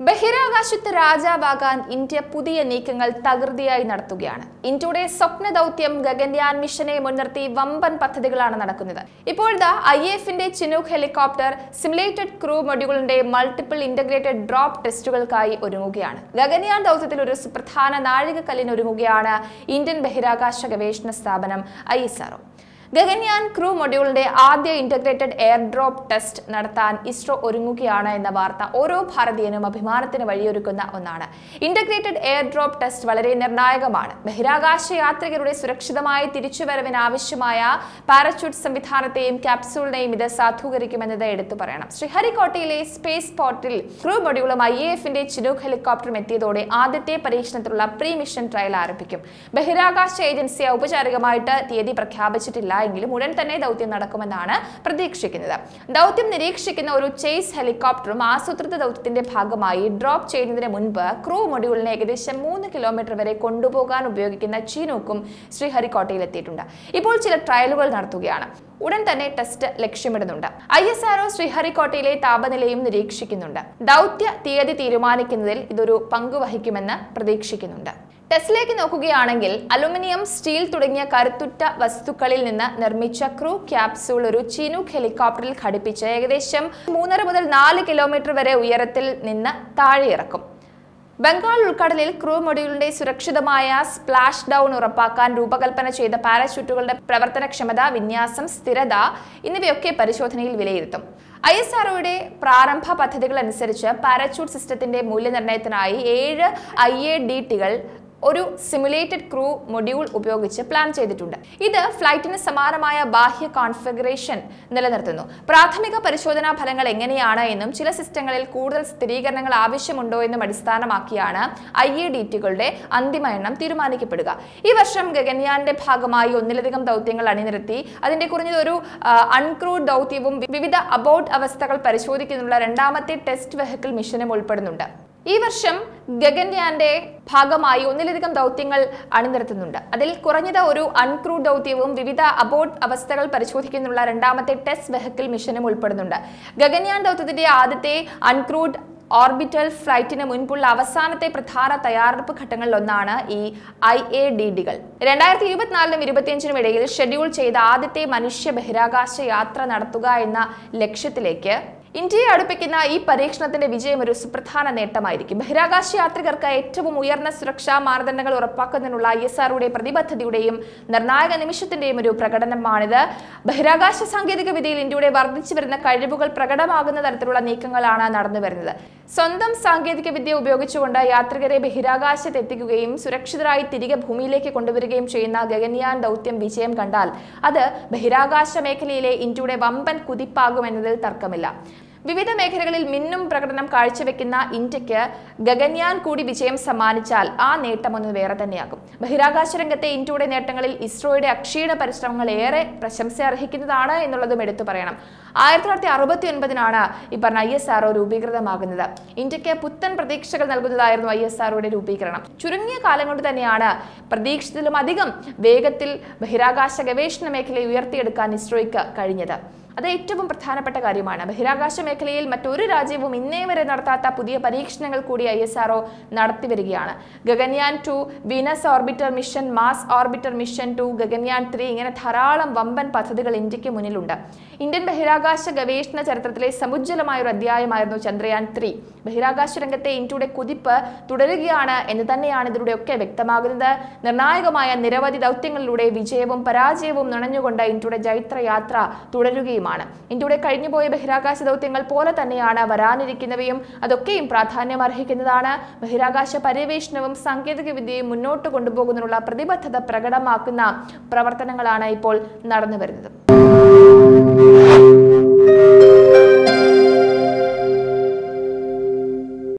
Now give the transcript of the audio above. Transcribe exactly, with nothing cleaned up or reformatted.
ബഹിരാകാശത്ത് രാജാവാകാൻ ഇന്ത്യ പുതിയ നീക്കങ്ങൾ തകൃതിയായി നടത്തുകയാണ്. ഇന്ത്യയുടെ സ്വപ്ന ദൗത്യം ഗഗൻയാൻ മിഷനെ മുൻനിർത്തി വമ്പൻ പദ്ധതികളാണ് നടക്കുന്നത്. ഇപ്പോഴത്തെ ഐ എഫിന്റെ ചിനൂക്ക് ഹെലികോപ്റ്റർ സിമുലേറ്റഡ് ക്രൂ മൊഡ്യൂളിന്റെ മൾട്ടിപ്പിൾ ഇന്റഗ്രേറ്റഡ് ഡ്രോപ്പ് ടെസ്റ്റുകൾക്കായി ഒരുങ്ങുകയാണ്. ഗഗൻയാൻ ദൗത്യത്തിൽ ഒരു സുപ്രധാന നാഴികക്കല്ലിന് ഒരുങ്ങുകയാണ് ഇന്ത്യൻ ബഹിരാകാശ ഗവേഷണ സ്ഥാപനം I S R O. Gaganyaan crew മൊഡ്യൂളിന്റെ ആദ്യ ഇന്റഗ്രേറ്റഡ് എയർ ഡ്രോപ്പ് ടെസ്റ്റ് നടത്താൻ ഇസ്രോ ഒരുങ്ങുകയാണ് എന്ന വാർത്ത ഓരോ ഭാരതീയനും അഭിമാനത്തിന് വഴിയൊരുക്കുന്ന ഒന്നാണ്. ഇന്റഗ്രേറ്റഡ് എയർ ഡ്രോപ്പ് ടെസ്റ്റ് വളരെ നിർണായകമാണ്. ബഹിരാകാശ യാത്രികരുടെ സുരക്ഷിതമായ തിരിച്ചുവരവിന് ആവശ്യമായ പാരച്യൂട്ട് സംവിധാനത്തെയും ക്യാപ്സൂളിനെയും ഇത് സാധൂകരിക്കുമെന്നത് എടുത്തു പറയണം. ശ്രീഹരിക്കോട്ടയിലെ സ്പേസ് പോർട്ടിൽ ക്രൂ മൊഡ്യൂളും ഐ എ എഫിന്റെ ചിനൂക്ക് ഹെലികോപ്റ്ററും എത്തിയതോടെ ആദ്യത്തെ പരീക്ഷണത്തിലുള്ള പ്രീ മിഷൻ ട്രയൽ ആരംഭിക്കും. ബഹിരാകാശ ഏജൻസി ഔപചാരികമായിട്ട് തീയതി പ്രഖ്യാപിച്ചിട്ടില്ല എങ്കിലും ഉടൻ തന്നെ ദൗത്യം നടക്കുമെന്നാണ് പ്രതീക്ഷിക്കുന്നത്. ദൗത്യം നിരീക്ഷിക്കുന്ന ഒരു ചേസ് ഹെലികോപ്റ്ററും ആസൂത്രിത ദൗത്യത്തിന്റെ ഭാഗമായി ഡ്രോപ്പ് ചെയ്യുന്നതിന് മുൻപ് ക്രൂ മൊഡ്യൂളിനെ ഏകദേശം മൂന്ന് കിലോമീറ്റർ വരെ കൊണ്ടുപോകാൻ ഉപയോഗിക്കുന്ന ചിനൂക്കും ശ്രീഹരിക്കോട്ടയിൽ എത്തിയിട്ടുണ്ട്. ഇപ്പോൾ ചില ട്രയലുകൾ നടത്തുകയാണ്. ഉടൻ തന്നെ ടെസ്റ്റ് ലക്ഷ്യമിടുന്നുണ്ട്. ഐ എസ് ആർ ഒ ശ്രീഹരിക്കോട്ടയിലെ താപനിലയും നിരീക്ഷിക്കുന്നുണ്ട്. ദൗത്യ തീയതി തീരുമാനിക്കുന്നതിൽ ഇതൊരു പങ്കുവഹിക്കുമെന്ന് പ്രതീക്ഷിക്കുന്നുണ്ട്. ടെസ്റ്റിലേക്ക് നോക്കുകയാണെങ്കിൽ അലുമിനിയം, സ്റ്റീൽ തുടങ്ങിയ കരുത്തുറ്റ വസ്തുക്കളിൽ നിന്ന് നിർമ്മിച്ച ക്രൂ ക്യാപ്സൂൾ ഒരു ചിനൂക്ക് ഹെലികോപ്റ്ററിൽ ഘടിപ്പിച്ച് ഏകദേശം മൂന്നര മുതൽ നാല് കിലോമീറ്റർ വരെ ഉയരത്തിൽ നിന്ന് താഴെ ഇറക്കും. ബംഗാൾ ഉൾക്കടലിൽ ക്രൂ മൊഡ്യൂളിന്റെ സുരക്ഷിതമായ സ്പ്ലാഷ് ഡൗൺ ഉറപ്പാക്കാൻ രൂപകൽപ്പന ചെയ്ത പാരച്യൂട്ടുകളുടെ പ്രവർത്തനക്ഷമത, വിന്യാസം, സ്ഥിരത എന്നിവയൊക്കെ പരിശോധനയിൽ വിലയിരുത്തും. ഐ എസ് ആർ ഒയുടെ പ്രാരംഭ പദ്ധതികൾ അനുസരിച്ച് പാരച്യൂട്ട് സിസ്റ്റത്തിന്റെ മൂല്യനിർണ്ണയത്തിനായി ഏഴ് ഐ എ ഡി ടികൾ ഒരു സിമുലേറ്റഡ് ക്രൂ മൊഡ്യൂൾ ഉപയോഗിച്ച് പ്ലാൻ ചെയ്തിട്ടുണ്ട്. ഇത് ഫ്ലൈറ്റിന് സമാനമായ ബാഹ്യ കോൺഫിഗറേഷൻ നിലനിർത്തുന്നു. പ്രാഥമിക പരിശോധനാ ഫലങ്ങൾ എങ്ങനെയാണ് എന്നും ചില സിസ്റ്റങ്ങളിൽ കൂടുതൽ സ്ഥിരീകരണങ്ങൾ ആവശ്യമുണ്ടോ എന്നും അടിസ്ഥാനമാക്കിയാണ് ഐ എ ഡി ടികളുടെ അന്തിമ എണ്ണം തീരുമാനിക്കപ്പെടുക. ഈ വർഷം ഗഗൻയാന്റെ ഭാഗമായി ഒന്നിലധികം ദൗത്യങ്ങൾ അണിനിരത്തി അതിന്റെ കുറഞ്ഞത് ഒരു അൺക്രൂഡ് ദൗത്യവും വിവിധ അബോർട്ട് അവസ്ഥകൾ പരിശോധിക്കുന്നതിനുള്ള രണ്ടാമത്തെ ടെസ്റ്റ് വെഹിക്കിൾ മിഷനും ഉൾപ്പെടുന്നുണ്ട്. ഈ വർഷം ഗഗൻയാന്റെ ഭാഗമായി ഒന്നിലധികം ദൗത്യങ്ങൾ അണിനിരത്തുന്നുണ്ട്. അതിൽ കുറഞ്ഞത് ഒരു അൺക്രൂഡ് ദൗത്യവും വിവിധ അബോർട്ട് അവസ്ഥകൾ പരിശോധിക്കുന്നതിനുള്ള രണ്ടാമത്തെ ടെസ്റ്റ് വെഹിക്കിൾ മിഷനും ഉൾപ്പെടുന്നുണ്ട്. ഗഗൻയാൻ ദൗത്യത്തിന്റെ ആദ്യത്തെ അൺക്രൂഡ് ഓർബിറ്റൽ ഫ്ലൈറ്റിന് മുൻപുള്ള അവസാനത്തെ പ്രധാന തയ്യാറെടുപ്പ് ഘട്ടങ്ങളിലൊന്നാണ് ഈ ഐ എ ഡി ഡികൾ. രണ്ടായിരത്തി ഇരുപത്തിനാലിനും ഇരുപത്തിയഞ്ചിനും ഇടയിൽ ഷെഡ്യൂൾ ചെയ്ത ആദ്യത്തെ മനുഷ്യ ബഹിരാകാശ യാത്ര നടത്തുക എന്ന ലക്ഷ്യത്തിലേക്ക് ഇന്ത്യയെ അടുപ്പിക്കുന്ന ഈ പരീക്ഷണത്തിന്റെ വിജയം ഒരു സുപ്രധാന നേട്ടമായിരിക്കും. ബഹിരാകാശ യാത്രികർക്ക് ഏറ്റവും ഉയർന്ന സുരക്ഷാ മാനദണ്ഡങ്ങൾ ഉറപ്പാക്കുന്നതിനുള്ള ഐ എസ് ആർ ഒയുടെ പ്രതിബദ്ധതയുടെയും നിർണായക നിമിഷത്തിന്റെയും ഒരു പ്രകടനമാണിത്. ബഹിരാകാശ സാങ്കേതിക വിദ്യയിൽ ഇന്ത്യയുടെ വർദ്ധിച്ചു വരുന്ന കഴിവുകൾ പ്രകടമാകുന്ന തരത്തിലുള്ള നീക്കങ്ങളാണ് നടന്നു വരുന്നത്. സ്വന്തം സാങ്കേതിക വിദ്യ ഉപയോഗിച്ചുകൊണ്ട് യാത്രികരെ ബഹിരാകാശത്ത് എത്തിക്കുകയും സുരക്ഷിതരായി തിരികെ ഭൂമിയിലേക്ക് കൊണ്ടുവരികയും ചെയ്യുന്ന ഗഗൻയാൻ ദൗത്യം വിജയം കണ്ടാൽ അത് ബഹിരാകാശ മേഖലയിലെ ഇന്ത്യയുടെ വമ്പൻ കുതിപ്പാകുമെന്നതിൽ തർക്കമില്ല. വിവിധ മേഖലകളിൽ മിന്നും പ്രകടനം കാഴ്ചവെക്കുന്ന ഇന്ത്യക്ക് ഗഗൻയാൻ കൂടി വിജയം സമ്മാനിച്ചാൽ ആ നേട്ടം ഒന്ന് വേറെ തന്നെയാകും. ബഹിരാകാശ രംഗത്തെ ഇന്ത്യയുടെ നേട്ടങ്ങളിൽ ഇസ്രോയുടെ അക്ഷീണ പരിശ്രമങ്ങൾ ഏറെ പ്രശംസ അർഹിക്കുന്നതാണ് എന്നുള്ളതും എടുത്തു പറയണം. ആയിരത്തി തൊള്ളായിരത്തി അറുപത്തി ഒൻപതിനാണ് ഈ പറഞ്ഞ ഐ എസ് ആർ ഒ രൂപീകൃതമാകുന്നത്. ഇന്ത്യക്ക് പുത്തൻ പ്രതീക്ഷകൾ നൽകുന്നതായിരുന്നു ഐ എസ് ആർ ഒയുടെ രൂപീകരണം. ചുരുങ്ങിയ കാലം കൊണ്ട് തന്നെയാണ് പ്രതീക്ഷിച്ചതിലും അധികം വേഗത്തിൽ ബഹിരാകാശ ഗവേഷണ മേഖലയെ ഉയർത്തിയെടുക്കാൻ ഇസ്രോയ്ക്ക് കഴിഞ്ഞത്. അത് ഏറ്റവും പ്രധാനപ്പെട്ട കാര്യമാണ്. ബഹിരാകാശ മേഖലയിൽ മറ്റൊരു രാജ്യവും ഇന്നേ വരെ നടത്താത്ത പുതിയ പരീക്ഷണങ്ങൾ കൂടി ഐ എസ് ആർ ഒ നടത്തിവരികയാണ്. Gaganyaan two, Venus orbiter mission, Mars orbiter mission two, Gaganyaan three, ഇങ്ങനെ ധാരാളം വമ്പൻ പദ്ധതികൾ ഇന്ത്യക്ക് മുന്നിലുണ്ട്. ഇന്ത്യൻ ബഹിരാകാശ ഗവേഷണ ചരിത്രത്തിലെ സമുജ്വലമായ ഒരു അധ്യായമായിരുന്നു ചന്ദ്രയാൻ ത്രീ. ബഹിരാകാശ രംഗത്തെ ഇന്ത്യയുടെ കുതിപ്പ് തുടരുകയാണ് എന്ന് തന്നെയാണ് ഇതിലൂടെയൊക്കെ വ്യക്തമാകുന്നത്. നിർണായകമായ നിരവധി ദൗത്യങ്ങളിലൂടെ വിജയവും പരാജയവും നുണഞ്ഞുകൊണ്ട് ഇന്ത്യയുടെ ജൈത്രയാത്ര തുടരുകയും ഇന്ത്യയുടെ കഴിഞ്ഞുപോയ ബഹിരാകാശ ദൗത്യങ്ങൾ പോലെ തന്നെയാണ് വരാനിരിക്കുന്നവയും. അതൊക്കെയും പ്രാധാന്യം അർഹിക്കുന്നതാണ്. ബഹിരാകാശ പര്യവേഷണവും സാങ്കേതിക വിദ്യയും മുന്നോട്ട് കൊണ്ടുപോകുന്നതിനുള്ള പ്രതിബദ്ധത പ്രകടമാക്കുന്ന പ്രവർത്തനങ്ങളാണ് ഇപ്പോൾ നടന്നു വരുന്നത്.